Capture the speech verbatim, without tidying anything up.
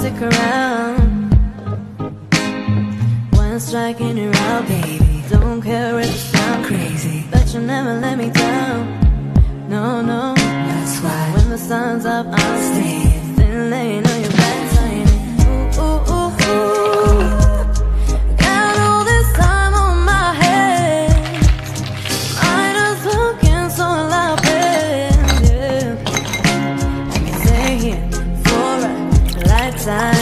stick around. When striking it out, baby, don't care if it sound crazy, but you never let me down. No, no, that's why when the sun's up, I'm staying. Then laying on your back, saying, ooh, ooh, ooh, ooh. Got all this time on my head, mind is looking so loud, yeah. I can stay here for a lifetime.